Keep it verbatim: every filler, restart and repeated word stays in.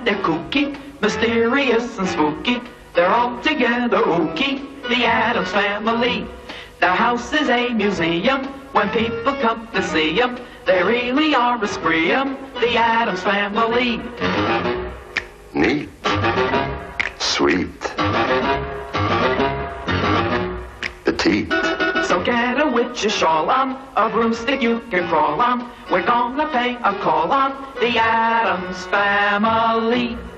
and they're kooky, mysterious and spooky. They're all together ooky, the Addams Family. Their house is a museum. When people come to see them, they really are a scream, the Addams Family. Neat. Sweet. Petite. So get a witch's shawl on, a broomstick you can crawl on. We're gonna pay a call on the Addams Family.